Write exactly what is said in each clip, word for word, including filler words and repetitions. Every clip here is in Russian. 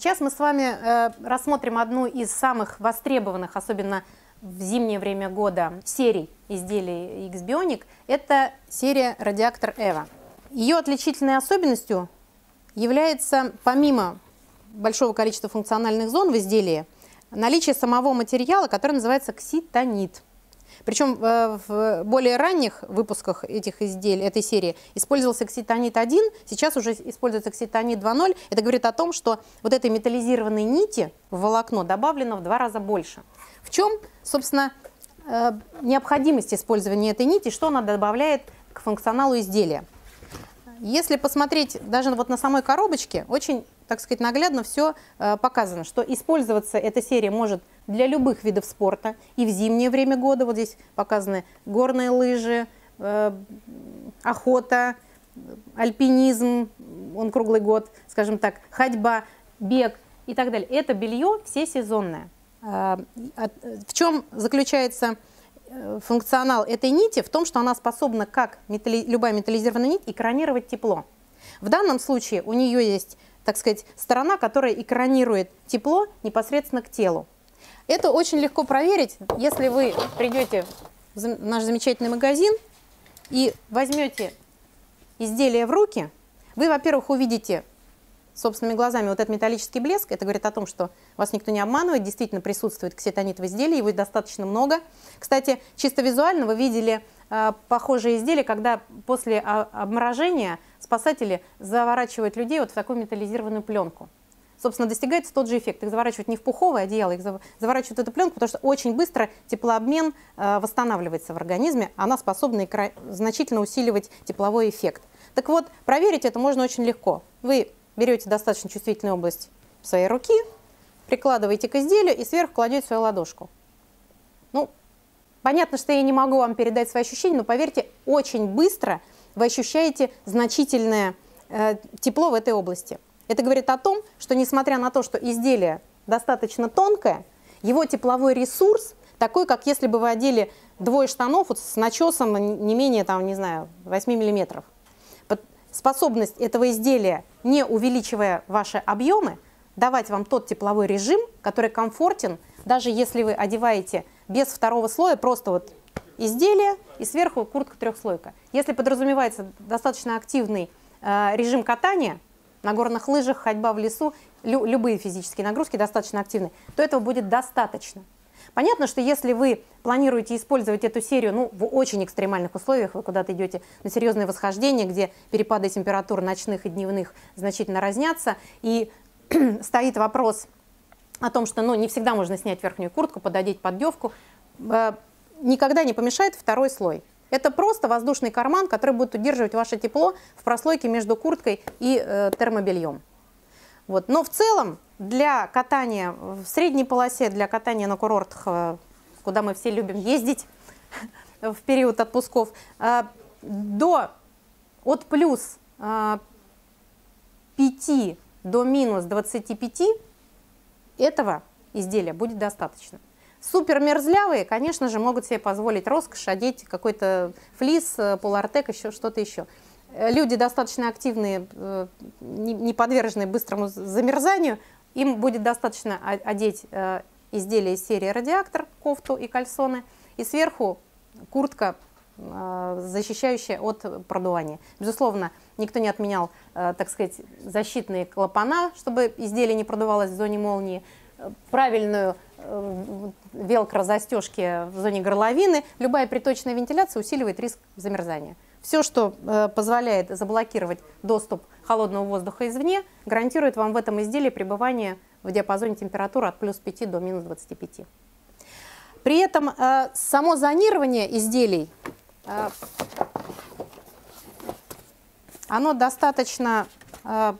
Сейчас мы с вами э, рассмотрим одну из самых востребованных, особенно в зимнее время года, серий изделий X-Bionic. Это серия Radiactor EVA. Ее отличительной особенностью является, помимо большого количества функциональных зон в изделии, наличие самого материала, который называется кситонит. Причем в более ранних выпусках этих изделий, этой серии использовался кситонит один, сейчас уже используется кситонит два ноль. Это говорит о том, что вот этой металлизированной нити в волокно добавлено в два раза больше. В чем, собственно, необходимость использования этой нити, что она добавляет к функционалу изделия? Если посмотреть даже вот на самой коробочке, очень, так сказать, наглядно все э, показано, что использоваться эта серия может для любых видов спорта и в зимнее время года. Вот здесь показаны горные лыжи, э, охота, альпинизм, он круглый год, скажем так, ходьба, бег и так далее. Это белье всесезонное. Э, в чем заключается функционал этой нити? В том, что она способна, как металли... любая металлизированная нить, экранировать тепло. В данном случае у нее есть, так сказать, сторона, которая экранирует тепло непосредственно к телу. Это очень легко проверить, если вы придете в наш замечательный магазин и возьмете изделие в руки. Вы, во-первых, увидите собственными глазами вот этот металлический блеск. Это говорит о том, что вас никто не обманывает, действительно присутствует кситонит в изделии, его достаточно много. Кстати, чисто визуально вы видели э, похожие изделия, когда после обморожения спасатели заворачивают людей вот в такую металлизированную пленку. Собственно, достигается тот же эффект. Их заворачивают не в пуховое одеяло, их заворачивают в эту пленку, потому что очень быстро теплообмен э, восстанавливается в организме, она способна значительно усиливать тепловой эффект. Так вот, проверить это можно очень легко. Вы берете достаточно чувствительную область своей руки, прикладываете к изделию и сверху кладете свою ладошку. Ну, понятно, что я не могу вам передать свои ощущения, но поверьте, очень быстро вы ощущаете значительное э, тепло в этой области. Это говорит о том, что несмотря на то, что изделие достаточно тонкое, его тепловой ресурс такой, как если бы вы одели двое штанов вот с начесом не менее, там, не знаю, восьми миллиметров. Способность этого изделия, не увеличивая ваши объемы, давать вам тот тепловой режим, который комфортен, даже если вы одеваете без второго слоя просто вот изделие и сверху куртка трехслойка. Если подразумевается достаточно активный э, режим катания на горных лыжах, ходьба в лесу, лю любые физические нагрузки достаточно активны, то этого будет достаточно. Понятно, что если вы планируете использовать эту серию ну, в очень экстремальных условиях, вы куда-то идете на серьезное восхождение, где перепады температур ночных и дневных значительно разнятся, и стоит вопрос о том, что ну, не всегда можно снять верхнюю куртку, пододеть поддевку, э, никогда не помешает второй слой. Это просто воздушный карман, который будет удерживать ваше тепло в прослойке между курткой и э, термобельем. Вот. Но в целом для катания в средней полосе, для катания на курортах, куда мы все любим ездить в период отпусков, до, от плюс пяти до минус двадцати пяти этого изделия будет достаточно. Супер мерзлявые, конечно же, могут себе позволить роскошь одеть какой-то флис, полуартек, еще что-то еще. Люди достаточно активные, не подверженные быстрому замерзанию, им будет достаточно одеть изделие из серии Radiactor, кофту и кальсоны, и сверху куртка, защищающая от продувания. Безусловно, никто не отменял, так сказать, защитные клапана, чтобы изделие не продувалось в зоне молнии, правильную велкро-застежки в зоне горловины. Любая приточная вентиляция усиливает риск замерзания. Все, что э, позволяет заблокировать доступ холодного воздуха извне, гарантирует вам в этом изделии пребывание в диапазоне температуры от плюс пяти до минус двадцати пяти. При этом э, само зонирование изделий, э, оно достаточно э,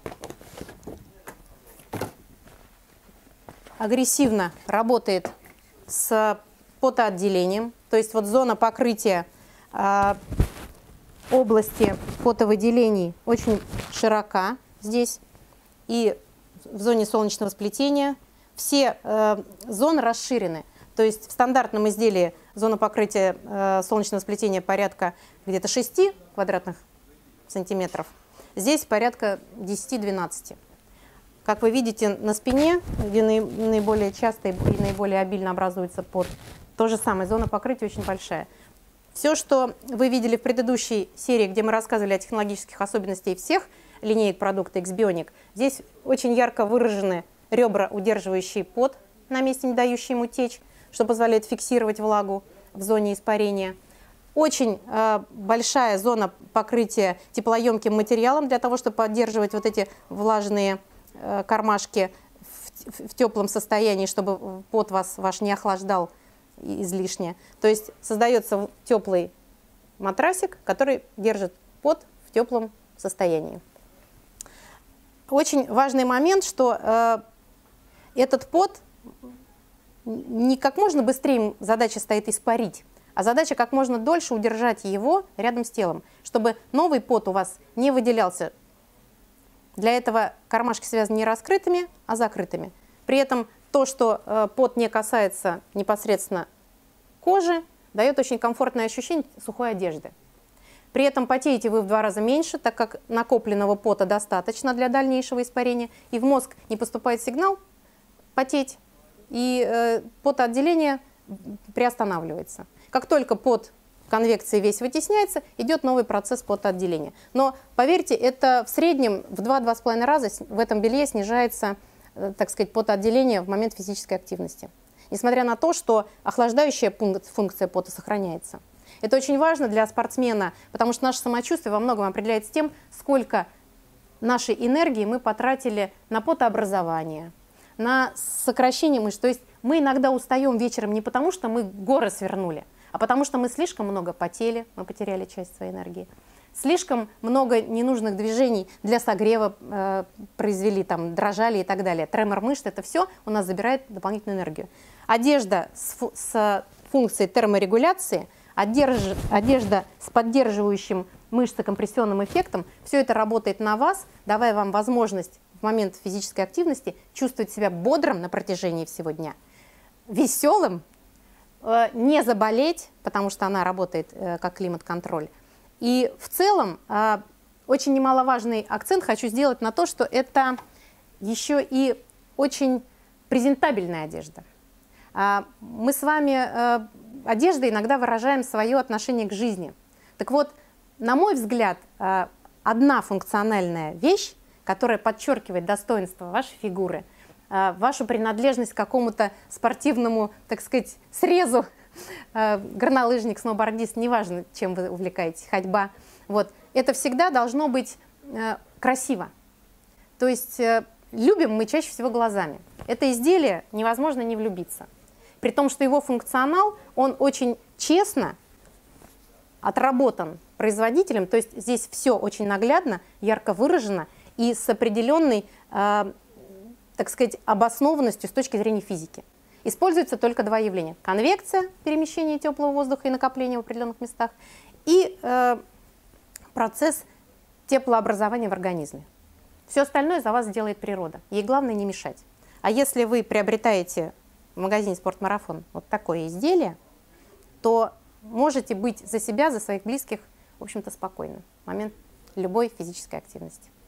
агрессивно работает с потоотделением. То есть вот зона покрытия э, области фотовыделений очень широка здесь и в зоне солнечного сплетения. Все э, зоны расширены. То есть в стандартном изделии зона покрытия э, солнечного сплетения порядка где-то шести квадратных сантиметров. Здесь порядка десяти-двенадцати. как вы видите, на спине, где наиболее часто и наиболее обильно образуется пот, то же самое, зона покрытия очень большая. Все, что вы видели в предыдущей серии, где мы рассказывали о технологических особенностях всех линеек продукта X-Bionic, здесь очень ярко выражены ребра, удерживающие пот на месте, не дающие ему течь, что позволяет фиксировать влагу в зоне испарения. Очень э, большая зона покрытия теплоемким материалом для того, чтобы поддерживать вот эти влажные э, кармашки в, в, в теплом состоянии, чтобы пот вас, ваш не охлаждал излишне. То есть создается теплый матрасик, который держит пот в теплом состоянии. Очень важный момент, что э, этот пот не как можно быстрее задача стоит испарить, а задача как можно дольше удержать его рядом с телом, чтобы новый пот у вас не выделялся. Для этого кармашки связаны не раскрытыми, а закрытыми. При этом то, что э, пот не касается непосредственно кожи, дает очень комфортное ощущение сухой одежды. При этом потеете вы в два раза меньше, так как накопленного пота достаточно для дальнейшего испарения, и в мозг не поступает сигнал потеть, и э, потоотделение приостанавливается. Как только пот конвекции весь вытесняется, идет новый процесс потоотделения. Но поверьте, это в среднем в два-два с половиной раза в этом белье снижается, э, так сказать, потоотделение в момент физической активности. Несмотря на то, что охлаждающая функция пота сохраняется. Это очень важно для спортсмена, потому что наше самочувствие во многом определяется тем, сколько нашей энергии мы потратили на потообразование, на сокращение мышц. То есть мы иногда устаем вечером не потому, что мы горы свернули, а потому что мы слишком много потели, мы потеряли часть своей энергии. Слишком много ненужных движений для согрева э, произвели, там, дрожали и так далее. Тремор мышц, это все у нас забирает дополнительную энергию. Одежда с, с функцией терморегуляции, одежда, одежда с поддерживающим мышцекомпрессионным эффектом, все это работает на вас, давая вам возможность в момент физической активности чувствовать себя бодрым на протяжении всего дня, веселым, э, не заболеть, потому что она работает э, как климат-контроль. И в целом э, очень немаловажный акцент хочу сделать на то, что это еще и очень презентабельная одежда. Э, мы с вами э, одеждой иногда выражаем свое отношение к жизни. Так вот, на мой взгляд, э, одна функциональная вещь, которая подчеркивает достоинство вашей фигуры, э, вашу принадлежность к какому-то спортивному, так сказать, срезу, горнолыжник, сноубордист, неважно, чем вы увлекаетесь, ходьба. Вот. Это всегда должно быть э, красиво. То есть э, любим мы чаще всего глазами. Это изделие невозможно не влюбиться. При том, что его функционал, он очень честно отработан производителем. То есть здесь все очень наглядно, ярко выражено и с определенной, э, так сказать, обоснованностью с точки зрения физики. Используется только два явления. Конвекция, перемещение теплого воздуха и накопление в определенных местах, и э, процесс теплообразования в организме. Все остальное за вас делает природа. Ей главное не мешать. А если вы приобретаете в магазине «Спортмарафон» вот такое изделие, то можете быть за себя, за своих близких, в общем-то, спокойны в момент любой физической активности.